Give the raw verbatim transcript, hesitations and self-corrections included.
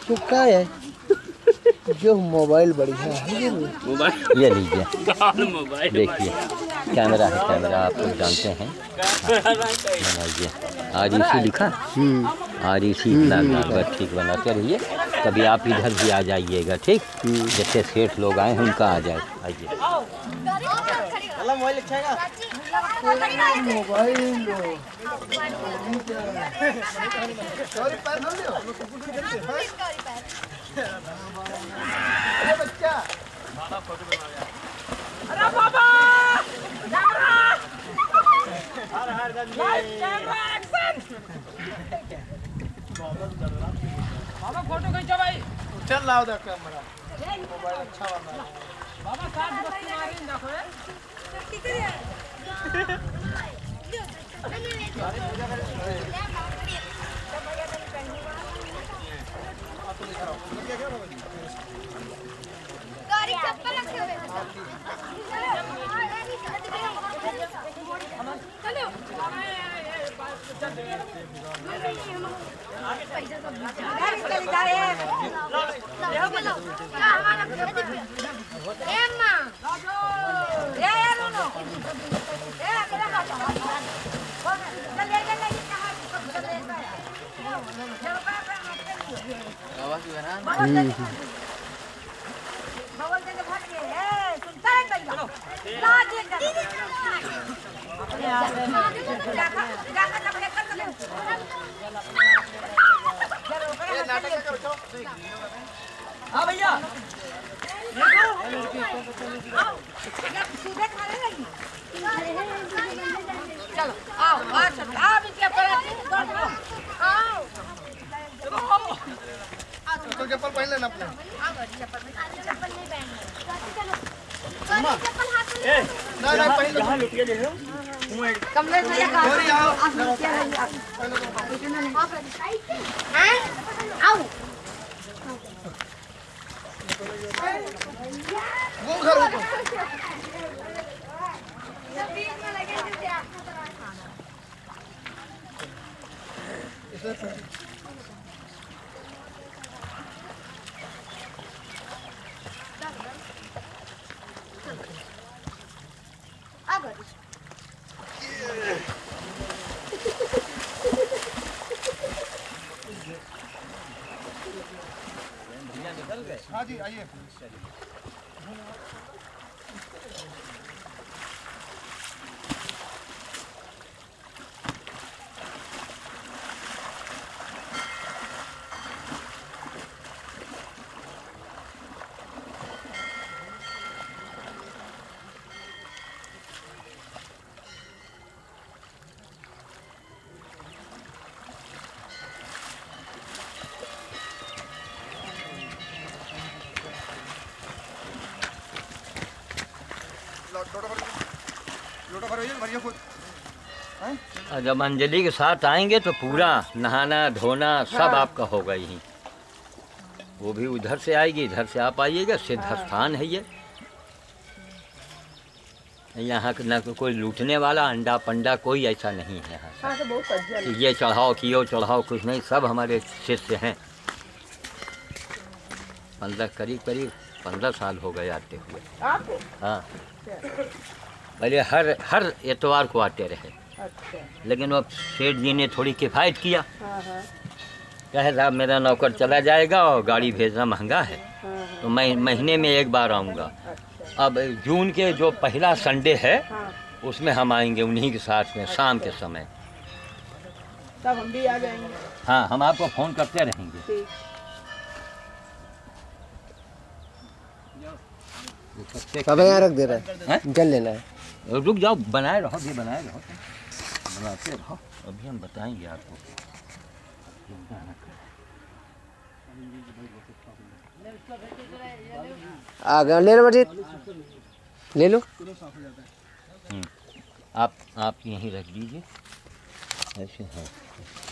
तो क्या है जो मोबाइल बढ़िया है ये मोबाइल ये लीजिए मोबाइल देखिए कैमरा है कैमरा आप लोग जानते हैं बनाइए आर ई सी लिखा आर ई सी इतना बस ठीक बनाते रहिए। कभी आप इधर भी आ जाइएगा ठीक जैसे सेठ लोग आए हैं उनका आ जाए आइए। अरे बाबा बाबा फोटो खींचो भाई चल लाओ दा कैमरा मोबाइल अच्छा वाला बाबा साथ बस मारी देखो रे कितने है गाड़ी चप्पल रखे हुए चलो गाड़ी चल जाए देखो बोलो क्या हमारा एम्मा ये ये नो ए मेरा हाथ चल ले ले ले कहां चल ले आवाज है ना बवल देके भाग गए ए सुनता है भैया लाज कर जाका जाका तब लेकर चले ये नाटक करो हां भैया आओ सीधे खाने लगी चलो आओ आ सब आप इसके पर आओ तो चप्पल पहन लेना अपने आओ चप्पल चप्पल नहीं पहनना चलो चप्पल हाथ में ना ना पहन लो यहां लुटिया ले लो कमरे से या और आओ आप लुटिया ले हैं आओ वो घर ऊपर बीच में लगे जैसे आपको तरह खाना हाँ जी आइए जब अंजलि के साथ आएंगे तो पूरा नहाना धोना सब हाँ। आपका होगा यहीं। वो भी उधर से आएगी इधर से आप आइएगा सिद्ध स्थान है ये। यहाँ ना कोई लूटने वाला अंडा पंडा कोई ऐसा नहीं है हाँ, तो बहुत ये चढ़ाओ कियो चढ़ाओ कुछ नहीं सब हमारे शिष्य हैं। पंद्रह करीब करीब पंद्रह साल हो गए आते हुए हाँ। पहले हर हर एतवार को आते रहे अच्छा। लेकिन अब सेठ जी ने थोड़ी किफ़ायत किया हाँ हाँ। कहे साहब मेरा नौकर चला जाएगा और गाड़ी भेजना महंगा है हाँ हाँ। तो मैं महीने में एक बार आऊँगा अच्छा। अब जून के जो पहला संडे है हाँ। उसमें हम आएंगे उन्हीं के साथ में अच्छा। शाम के समय तब हम भी आ जाएंगे हाँ हम आपको फ़ोन करते रहेंगे। अब यहाँ रख दे रहा है जल लेना है रुक जाओ बनाए रहो भी बनाए रहो बनाते रहो अभी हम बताएंगे आपको। आ गया ले लो मजीद ले लो आप आप यहीं रख दीजिए ऐसे है।